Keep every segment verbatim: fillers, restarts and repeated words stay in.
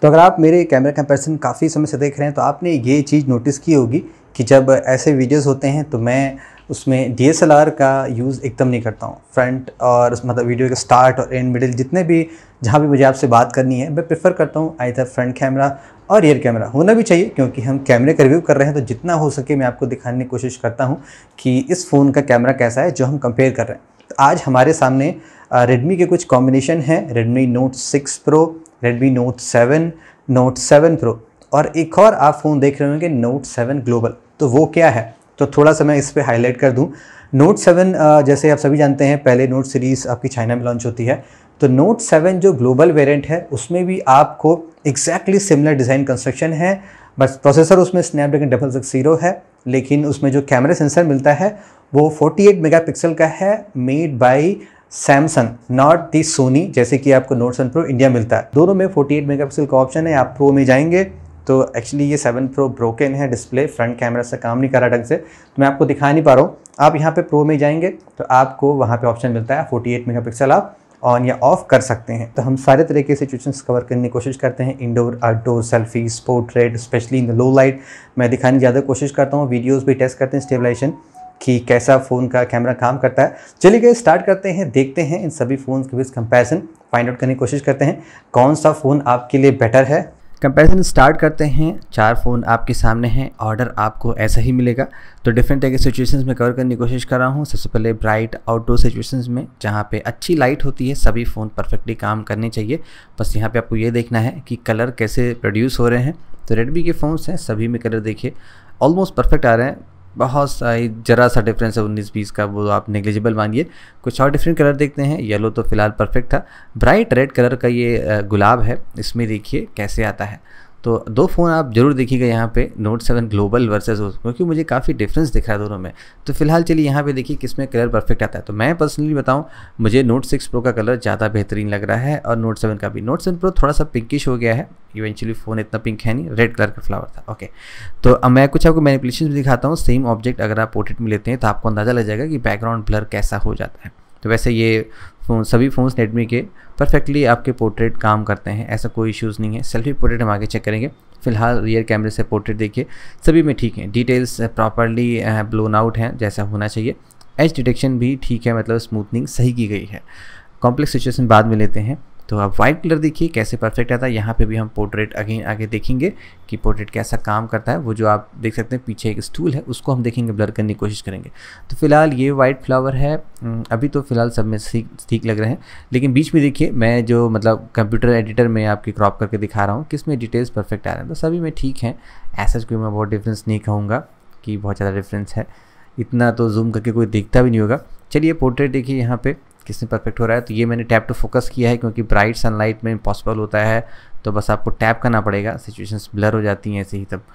तो अगर आप मेरे कैमरा कंपैरिजन काफ़ी समय से देख रहे हैं तो आपने ये चीज़ नोटिस की होगी कि जब ऐसे वीडियोस होते हैं तो मैं उसमें डी एस एल आर का यूज़ एकदम नहीं करता हूँ। फ्रंट और मतलब वीडियो के स्टार्ट और एंड मिडिल जितने भी जहाँ भी मुझे आपसे बात करनी है मैं प्रेफर करता हूँ आइदर फ्रंट कैमरा और रियर कैमरा होना भी चाहिए, क्योंकि हम कैमरे का रिव्यू कर रहे हैं तो जितना हो सके मैं आपको दिखाने की कोशिश करता हूँ कि इस फ़ोन का कैमरा कैसा है जो हम कंपेयर कर रहे हैं। तो आज हमारे सामने रेडमी के कुछ कॉम्बिनेशन हैं, Redmi note six pro, Redmi note seven, note seven pro और एक और आप फ़ोन देख रहे होंगे नोट सेवन ग्लोबल। तो वो क्या है तो थोड़ा सा मैं इस पे हाईलाइट कर दूं। नोट सेवन जैसे आप सभी जानते हैं पहले नोट सीरीज़ आपकी चाइना में लॉन्च होती है, तो नोट सेवन जो ग्लोबल वेरिएंट है उसमें भी आपको एग्जैक्टली सिमिलर डिज़ाइन कंस्ट्रक्शन है, बस प्रोसेसर उसमें स्नैपड्रैगन डबल सिक्स जीरो है, लेकिन उसमें जो कैमरा सेंसर मिलता है वो अड़तालीस मेगापिक्सल का है, made by Samsung, not the Sony जैसे कि आपको नोट सेवन प्रो इंडिया मिलता है। दोनों में अड़तालीस मेगापिक्सल का ऑप्शन है। आप प्रो में जाएंगे तो एक्चुअली ये सेवन प्रो ब्रोकन है, डिस्प्ले फ्रंट कैमरा से काम नहीं कर रहा ढंग से, तो मैं आपको दिखा नहीं पा रहा हूँ। आप यहाँ पे प्रो में जाएंगे तो आपको वहाँ पे ऑप्शन मिलता है अड़तालीस मेगापिक्सल, आप ऑन या ऑफ कर सकते हैं। तो हम सारे तरह के सिचुएशंस कवर करने की कोशिश करते हैं, indoor, outdoor, selfies, portrait, specially in the low light मैं दिखाने ज़्यादा कोशिश करता हूँ। वीडियोज़ भी टेस्ट करते हैं स्टेबलाइजेशन कि कैसा फ़ोन का कैमरा काम करता है। चलिए गए स्टार्ट करते हैं, देखते हैं इन सभी फ़ोन्स के बीच कंपैरिजन फाइंड आउट करने की कोशिश करते हैं कौन सा फ़ोन आपके लिए बेटर है। कंपैरिजन स्टार्ट करते हैं। चार फ़ोन आपके सामने हैं, ऑर्डर आपको ऐसा ही मिलेगा। तो डिफरेंट तरह के सिचुएशंस में कवर करने की कोशिश कर रहा हूँ। सबसे पहले ब्राइट आउटडोर सिचुएशंस में जहाँ पे अच्छी लाइट होती है सभी फ़ोन परफेक्टली काम करने चाहिए। बस यहाँ पे आपको ये देखना है कि कलर कैसे प्रोड्यूस हो रहे हैं। तो रेडमी के फ़ोन्स हैं, सभी में कलर देखिए ऑलमोस्ट परफेक्ट आ रहे हैं। बहुत सारी जरा सा डिफरेंस है उन्नीस बीस का, वो आप नेग्लिजिबल मानिए। कुछ और डिफरेंट कलर देखते हैं। येलो तो फिलहाल परफेक्ट था। ब्राइट रेड कलर का ये गुलाब है, इसमें देखिए कैसे आता है। तो दो फ़ोन आप जरूर देखिएगा यहाँ पे, नोट सेवन ग्लोबल वर्सेस उस, क्योंकि मुझे काफ़ी डिफरेंस दिख रहा है दोनों में। तो फिलहाल चलिए यहाँ पे देखिए किसमें कलर परफेक्ट आता है। तो मैं पर्सनली बताऊँ, मुझे नोट सिक्स प्रो का कलर ज़्यादा बेहतरीन लग रहा है और नोट सेवन का भी। नोट सेवन प्रो थोड़ा सा पिंकिश हो गया है, इवेंचुअली फ़ोन इतना पिंक है नहीं, रेड कलर का फ्लावर था। ओके, तो अब मैं कुछ आपको मैनिपुलेशन भी दिखाता हूँ। सेम ऑब्जेक्ट अगर आप पोर्ट्रेट में लेते हैं तो आपको अंदाज़ा लग जाएगा कि बैकग्राउंड ब्लर कैसा हो जाता है। तो वैसे ये फ़ोन सभी फ़ोन्स रेडमी के परफेक्टली आपके पोर्ट्रेट काम करते हैं, ऐसा कोई इश्यूज़ नहीं है। सेल्फी पोर्ट्रेट हम आगे चेक करेंगे। फिलहाल रियर कैमरे से पोर्ट्रेट देखिए, सभी में ठीक है। डिटेल्स प्रॉपरली ब्लोन आउट हैं जैसा होना चाहिए। एज डिटेक्शन भी ठीक है, मतलब स्मूथनिंग सही की गई है। कॉम्प्लेक्स सिचुएशन बाद में लेते हैं। तो आप वाइट कलर देखिए कैसे परफेक्ट आता है। यहाँ पे भी हम पोर्ट्रेट अगेन आगे देखेंगे कि पोर्ट्रेट कैसा काम करता है। वो जो आप देख सकते हैं पीछे एक स्टूल है, उसको हम देखेंगे, ब्लर करने की कोशिश करेंगे। तो फिलहाल ये वाइट फ्लावर है, अभी तो फिलहाल सब में ठीक लग रहे हैं। लेकिन बीच में देखिए मैं जो मतलब कंप्यूटर एडिटर में आपकी क्रॉप करके दिखा रहा हूँ किसमें डिटेल्स परफेक्ट आ रहे हैं। तो सभी में ठीक है, ऐसा कोई मैं बहुत डिफरेंस नहीं कहूँगा कि बहुत ज़्यादा डिफरेंस है। इतना तो जूम करके कोई देखता भी नहीं होगा। चलिए पोर्ट्रेट देखिए यहाँ पे किसमें परफेक्ट हो रहा है। तो ये मैंने टैप टू फोकस किया है क्योंकि ब्राइट सनलाइट में इम्पॉसिबल होता है, तो बस आपको टैप करना पड़ेगा, सिचुएशंस ब्लर हो जाती हैं ऐसे ही। तब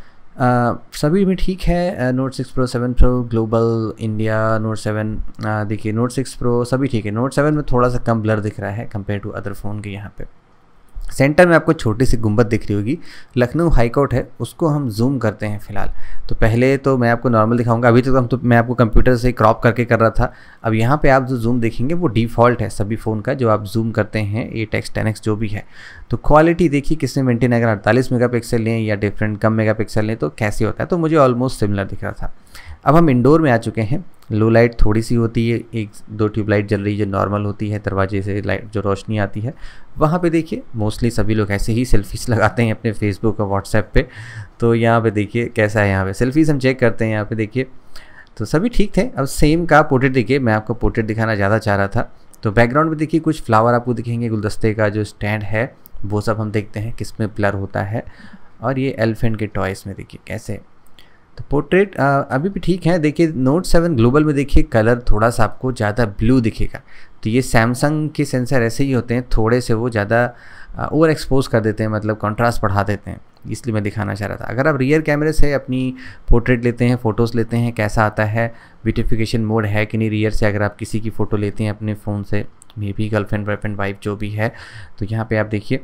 आ, सभी में ठीक है। Note six pro, seven pro global India, note seven देखिए, नोट सिक्स प्रो सभी ठीक है। नोट सेवन में थोड़ा सा कम ब्लर दिख रहा है कंपेयर टू अदर फ़ोन के। यहाँ पे सेंटर में आपको छोटी सी गुंबद दिख रही होगी, लखनऊ हाई कोर्ट है, उसको हम जूम करते हैं फिलहाल। तो पहले तो मैं आपको नॉर्मल दिखाऊंगा, अभी तक तो हम तो मैं आपको कंप्यूटर से क्रॉप करके कर रहा था। अब यहाँ पे आप जो जूम देखेंगे वो डिफ़ॉल्ट है सभी फ़ोन का, जो आप जूम करते हैं एट एक्स टेन एक्स जो भी है। तो क्वालिटी देखिए किसने मेंटेन, अगर अड़तालीस मेगापिक्सल लें या डिफरेंट कम मेगापिक्सल लें तो कैसे होता है। तो मुझे ऑलमोस्ट सिमिलर दिख रहा था। अब हम इंडोर में आ चुके हैं। लो लाइट थोड़ी सी होती है, एक दो ट्यूबलाइट जल रही है जो नॉर्मल होती है, दरवाजे से लाइट जो रोशनी आती है वहाँ पे देखिए मोस्टली सभी लोग ऐसे ही सेल्फीज लगाते हैं अपने फेसबुक और व्हाट्सएप पे। तो यहाँ पे देखिए कैसा है, यहाँ पे सेल्फीज हम चेक करते हैं। यहाँ पे देखिए तो सभी ठीक थे। अब सेम का पोर्ट्रेट देखिए, मैं आपको पोर्ट्रेट दिखाना ज़्यादा चाह रहा था। तो बैकग्राउंड में देखिए कुछ फ्लावर आपको दिखेंगे, गुलदस्ते का जो स्टैंड है वो सब हम देखते हैं किस में ब्लर होता है। और ये एलिफेंट के टॉयस में देखिए कैसे। तो पोर्ट्रेट अभी भी ठीक है। देखिए नोट सेवन ग्लोबल में देखिए कलर थोड़ा सा आपको ज़्यादा ब्लू दिखेगा। तो ये सैमसंग के सेंसर ऐसे ही होते हैं, थोड़े से वो ज़्यादा ओवर एक्सपोज कर देते हैं, मतलब कंट्रास्ट बढ़ा देते हैं, इसलिए मैं दिखाना चाह रहा था। अगर आप रियर कैमरे से अपनी पोर्ट्रेट लेते हैं, फ़ोटोज़ लेते हैं, कैसा आता है, ब्यूटिफिकेशन मोड है कि नहीं रियर से, अगर आप किसी की फ़ोटो लेते हैं अपने फ़ोन से, maybe girlfriend boyfriend wife जो भी है, तो यहाँ पर आप देखिए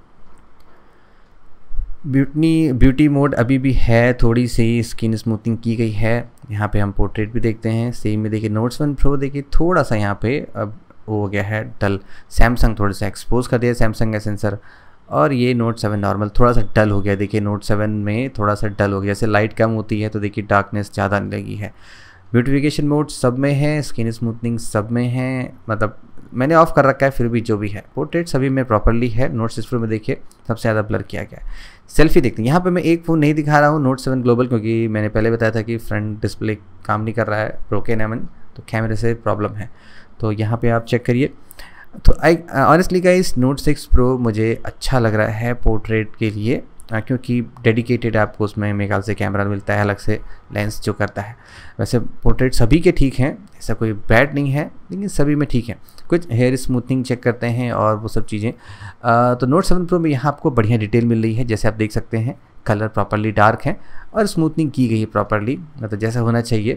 ब्यूटी ब्यूटी मोड अभी भी है, थोड़ी सी स्किन स्मूथिंग की गई है। यहाँ पे हम पोर्ट्रेट भी देखते हैं। सेम में देखिए नोट सेवन प्रो देखिए थोड़ा सा यहाँ पे अब वो हो गया है डल, सैमसंग थोड़ा सा एक्सपोज कर दिया सैमसंग का सेंसर। और ये नोट सेवन नॉर्मल थोड़ा सा डल हो गया, देखिए नोट सेवन में थोड़ा सा डल हो गया, जैसे लाइट कम होती है तो देखिए डार्कनेस ज़्यादा नहीं लगी है। ब्यूटिफिकेशन मोड सब में है, स्किन स्मूथनिंग सब में है, मतलब मैंने ऑफ कर रखा है फिर भी जो भी है। पोर्ट्रेट सभी में प्रॉपर्ली है। नोट सिक्स प्रो में देखिए सबसे ज़्यादा ब्लर किया गया है। सेल्फी देखते हैं, यहाँ पे मैं एक फ़ोन नहीं दिखा रहा हूँ नोट सेवन ग्लोबल, क्योंकि मैंने पहले बताया था कि फ्रंट डिस्प्ले काम नहीं कर रहा है ब्रोकन है, तो कैमरे से प्रॉब्लम है, तो यहाँ पे आप चेक करिए। तो I honestly guys note six pro मुझे अच्छा लग रहा है पोर्ट्रेट के लिए, क्योंकि डेडिकेटेड आपको उसमें मेरे ख्याल से कैमरा मिलता है अलग से, लेंस जो करता है। वैसे पोर्ट्रेट सभी के ठीक हैं, ऐसा कोई बैड नहीं है, लेकिन सभी में ठीक है। कुछ हेयर स्मूथनिंग चेक करते हैं और वो सब चीज़ें। तो नोट सेवन प्रो में यहाँ आपको बढ़िया डिटेल मिल रही है, जैसे आप देख सकते हैं कलर प्रॉपर्ली डार्क है और स्मूथनिंग की गई है प्रॉपर्ली, मतलब जैसा होना चाहिए।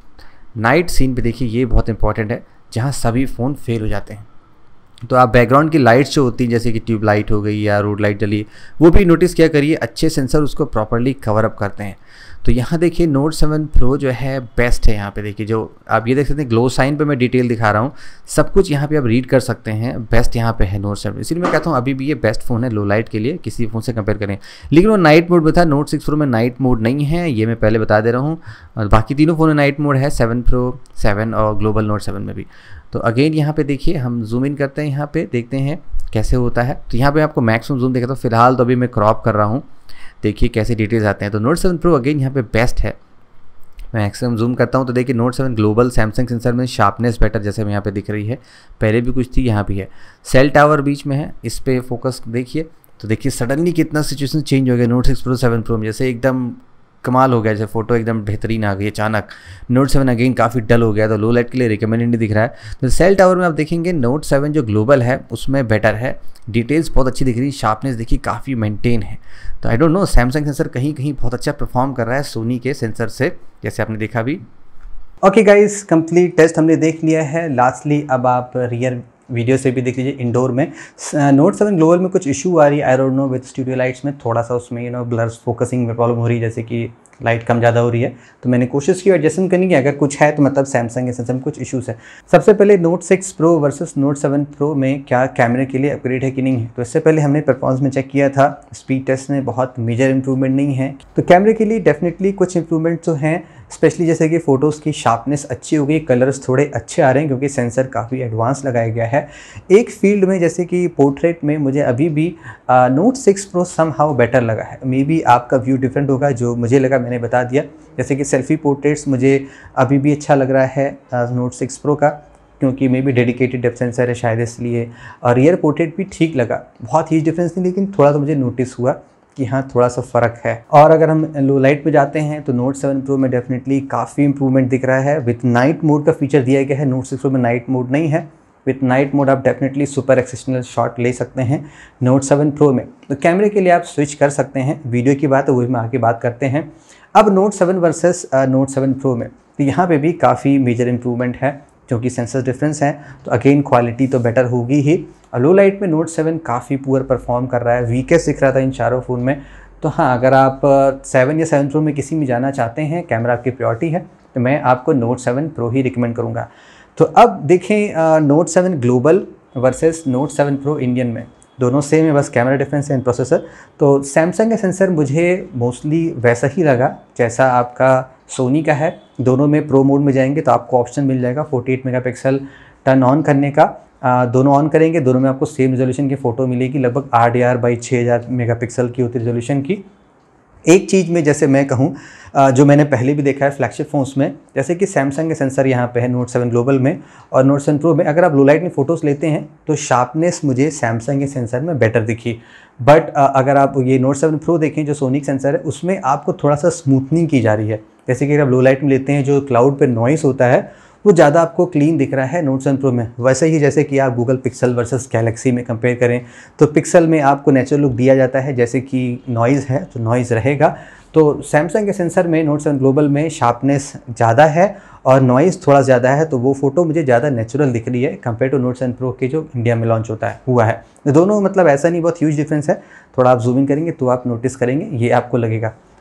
नाइट सीन पे देखिए, ये बहुत इंपॉर्टेंट है, जहाँ सभी फ़ोन फेल हो जाते हैं। तो आप बैकग्राउंड की लाइट्स जो होती हैं, जैसे कि ट्यूब लाइट हो गई या रोड लाइट जली, वो भी नोटिस किया करिए, अच्छे सेंसर उसको प्रॉपर्ली कवर अप करते हैं। तो यहाँ देखिए नोट सेवन प्रो जो है बेस्ट है। यहाँ पे देखिए जो आप ये देख सकते हैं ग्लो साइन पे मैं डिटेल दिखा रहा हूँ, सब कुछ यहाँ पे आप रीड कर सकते हैं, बेस्ट यहाँ पे है नोट सेवन। इसीलिए मैं कहता हूँ अभी भी ये बेस्ट फ़ोन है लो लाइट के लिए, किसी फ़ोन से कंपेयर करें। लेकिन वो नाइट मोड में था, नोट सिक्स प्रो में नाइट मोड नहीं है, ये मैं पहले बता दे रहा हूँ। और बाकी तीनों फ़ोन में नाइट मोड है, सेवन प्रो, सेवन और ग्लोबल नोट सेवन में भी। तो अगेन यहाँ पे देखिए हम जूम इन करते हैं, यहाँ पे देखते हैं कैसे होता है। तो यहाँ पे आपको मैक्सिमम जूम देखा, तो फिलहाल तो अभी मैं क्रॉप कर रहा हूँ, देखिए कैसे डिटेल्स आते हैं। तो नोट सेवन प्रो अगेन यहाँ पे बेस्ट है। मैक्सिमम जूम करता हूँ तो देखिए note seven global Samsung sensor में शार्पनेस बेटर, जैसे यहाँ पे दिख रही है, पहले भी कुछ थी, यहाँ भी है। सेल टावर बीच में है, इस पर फोकस देखिए, तो देखिए सडनली कितना सिचुएशन चेंज हो गया note six pro seven pro में, जैसे एकदम कमाल हो गया, जैसे फोटो एकदम बेहतरीन आ गई अचानक। नोट सेवन अगेन काफ़ी डल हो गया, तो लो लाइट के लिए रिकमेंडेड नहीं दिख रहा है। तो सेल टावर में आप देखेंगे नोट सेवन जो ग्लोबल है उसमें बेटर है, डिटेल्स बहुत अच्छी दिख रही है, शार्पनेस देखिए काफ़ी मेंटेन है। तो I don't know, Samsung sensor कहीं कहीं बहुत अच्छा परफॉर्म कर रहा है सोनी के सेंसर से, जैसे आपने देखा भी। ओके गाइस, कंप्लीट टेस्ट हमने देख लिया है। लास्टली अब आप रियर वीडियो से भी देख लीजिए इंडोर में। नोट सेवन ग्लोबल में कुछ इशू आ रही है, I don't know, with studio lights में थोड़ा सा उसमें यू नो ब्लर्स फोकसिंग में प्रॉब्लम हो रही है, जैसे कि लाइट कम ज़्यादा हो रही है। तो मैंने कोशिश की एडजस्टमेंट करने की, अगर कुछ है तो मतलब सैमसंग के सेंसर में कुछ इशूज़ है। सबसे पहले note six pro versus note seven pro में क्या कैमरे के लिए अपग्रेड है कि नहीं है। तो इससे पहले हमने परफॉर्मेंस में चेक किया था, स्पीड टेस्ट में बहुत मेजर इंप्रूवमेंट नहीं है। तो कैमरे के लिए डेफिनेटली कुछ इंप्रूवमेंट तो हैं, स्पेशली जैसे कि फ़ोटोज़ की शार्पनेस अच्छी हो गई, कलर्स थोड़े अच्छे आ रहे हैं क्योंकि सेंसर काफ़ी एडवांस लगाया गया है। एक फील्ड में जैसे कि पोर्ट्रेट में मुझे अभी भी note six pro somehow better लगा है। मे बी आपका व्यू डिफरेंट होगा, जो मुझे लगा मैंने बता दिया। जैसे कि सेल्फी पोर्ट्रेट्स मुझे अभी भी अच्छा लग रहा है नोट सिक्स प्रो का, क्योंकि maybe dedicated depth sensor है शायद इसलिए। और रियर पोर्ट्रेट भी ठीक लगा, बहुत ही डिफरेंस नहीं, लेकिन थोड़ा तो मुझे नोटिस हुआ कि हाँ थोड़ा सा फ़र्क है। और अगर हम लो लाइट पे जाते हैं तो नोट सेवन प्रो में डेफिनेटली काफ़ी इंप्रूवमेंट दिख रहा है। विथ नाइट मोड का फीचर दिया गया है, नोट सिक्स प्रो में नाइट मोड नहीं है। विथ नाइट मोड आप डेफिनेटली सुपर एक्सेप्शनल शॉट ले सकते हैं नोट सेवन प्रो में। तो कैमरे के लिए आप स्विच कर सकते हैं, वीडियो की बात है वही हम आगे बात करते हैं। अब note seven versus note seven pro में, तो यहाँ पे भी काफ़ी मेजर इंप्रूवमेंट है, क्योंकि सेंसर डिफरेंस है, तो अगेन क्वालिटी तो बेटर होगी ही। लो लाइट में नोट सेवन काफ़ी पुअर परफॉर्म कर रहा है, वीकेस्ट दिख रहा था इन चारों फ़ोन में। तो हाँ, अगर आप सेवन या सेवन प्रो में किसी में जाना चाहते हैं, कैमरा आपकी प्रायोरिटी है, तो मैं आपको नोट सेवन प्रो ही रिकमेंड करूँगा। तो अब देखें note seven global versus note seven pro Indian में, दोनों सेम है, बस कैमरा डिफरेंस है इन प्रोसेसर। तो सैमसंग का सेंसर मुझे मोस्टली वैसा ही लगा जैसा आपका सोनी का है। दोनों में प्रो मोड में जाएंगे तो आपको ऑप्शन मिल जाएगा अड़तालीस मेगापिक्सल टर्न ऑन करने का। आ, दोनों ऑन करेंगे, दोनों में आपको सेम रेजोल्यूशन की फ़ोटो मिलेगी, लगभग आठ हज़ार बाई छः हज़ार मेगापिक्सल की होती रेजोल्यूशन की। एक चीज़ में जैसे मैं कहूँ, जो मैंने पहले भी देखा है फ्लैगशिप फ़ोन्स में, जैसे कि सैमसंग के सेंसर यहाँ पे है नोट सेवन ग्लोबल में और नोट सेवन प्रो में, अगर आप लो लाइट में फ़ोटोज़ लेते हैं तो शार्पनेस मुझे सैमसंग के सेंसर में बेटर दिखी। बट अगर आप ये नोट सेवन प्रो देखें जो सोनी सेंसर है, उसमें आपको थोड़ा सा स्मूथनिंग की जा रही है। जैसे कि अगर आप लो लाइट में लेते हैं, जो क्लाउड पर नॉइस होता है वो ज़्यादा आपको क्लीन दिख रहा है नोट सेवन प्रो में। वैसे ही जैसे कि आप गूगल पिक्सल वर्सेस गैलेक्सी में कंपेयर करें, तो पिक्सल में आपको नेचुरल लुक दिया जाता है, जैसे कि नॉइज़ है तो नॉइज़ रहेगा। तो सैमसंग के सेंसर में नोट सेवन ग्लोबल में शार्पनेस ज़्यादा है और नॉइज़ थोड़ा ज़्यादा है, तो वो फ़ोटो मुझे ज़्यादा नेचुरल दिख रही है compare to note seven pro के जो इंडिया में लॉन्च होता है हुआ है। दोनों मतलब ऐसा नहीं बहुत ह्यूज डिफरेंस है, थोड़ा आप जूम इन करेंगे तो आप नोटिस करेंगे, ये आपको लगेगा।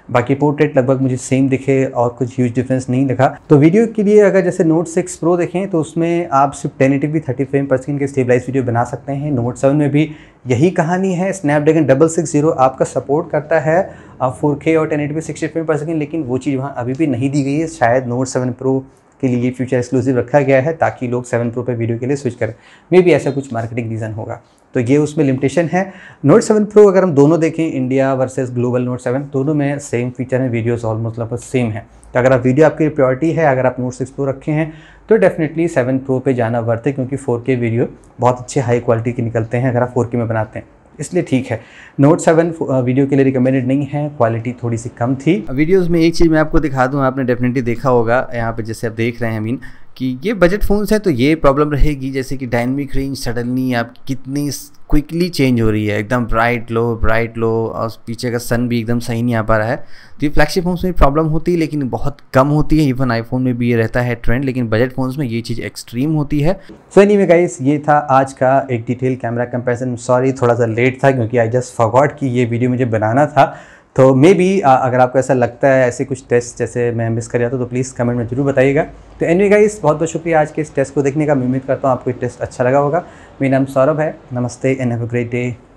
बाकी पोर्ट्रेट लगभग मुझे सेम दिखे और कुछ ह्यूज डिफरेंस नहीं दिखा। तो वीडियो के लिए अगर जैसे नोट सिक्स प्रो देखें तो उसमें आप सिर्फ ten eighty p thirty frame पर सेकंड के स्टेबलाइज वीडियो बना सकते हैं। नोट सेवन में भी यही कहानी है। स्नैपड्रैगन डबल सिक्स जीरो आपका सपोर्ट करता है फोर के और ten eighty p sixty frame पर सेकंड, लेकिन वो चीज़ वहाँ अभी भी नहीं दी गई है। शायद नोट सेवन प्रो के लिए फ्यूचर एक्सक्लूसिव रखा गया है ताकि लोग सेवन प्रो पे वीडियो के लिए स्विच करें। मे भी ऐसा कुछ मार्केटिंग रीज़न होगा, तो ये उसमें लिमिटेशन है। नोट सेवन प्रो अगर हम दोनों देखें, India versus global note seven, दोनों में सेम फीचर है, वीडियोस ऑलमोस्ट लगभग सेम है। तो अगर आप वीडियो आपकी प्रायोरिटी है, अगर आप नोट सिक्स प्रो रखे हैं तो डेफिनेटली सेवन प्रो पे जाना वर्थ है, क्योंकि फोर के वीडियो बहुत अच्छे हाई क्वालिटी के निकलते हैं अगर आप फोर के में बनाते हैं, इसलिए ठीक है। नोट सेवन वीडियो के लिए रिकमेंडेड नहीं है, क्वालिटी थोड़ी सी कम थी। वीडियोस में एक चीज़ मैं आपको दिखा दूं, आपने डेफिनेटली देखा होगा यहाँ पे जैसे आप देख रहे हैं मीन कि ये बजट फ़ोन्स है तो ये प्रॉब्लम रहेगी, जैसे कि डायनेमिक रेंज सडनली आप कितनी क्विकली चेंज हो रही है, एकदम ब्राइट लो ब्राइट लो, और पीछे का सन भी एकदम सही नहीं आ पा रहा है। तो ये फ्लैगशिप फोन्स में प्रॉब्लम होती है लेकिन बहुत कम होती है। इवन आईफोन में भी ये रहता है ट्रेंड, लेकिन बजट फोन्स में ये चीज़ एक्सट्रीम होती है। सो एनीवे गाइस, ये था आज का एक डिटेल कैमरा कंपैरिजन। सॉरी थोड़ा सा लेट था क्योंकि आई जस्ट फॉरगॉट कि ये वीडियो मुझे बनाना था। तो मे बी अगर आपको ऐसा लगता है ऐसे कुछ टेस्ट जैसे मैं मिस कर जाता तो प्लीज़ कमेंट में जरूर बताइएगा। तो एनीवे गाइस, बहुत बहुत शुक्रिया आज के इस टेस्ट को देखने का। मैं उम्मीद करता हूँ आपको ये टेस्ट अच्छा लगा होगा। मेरा नाम सौरभ है। नमस्ते and have a great day.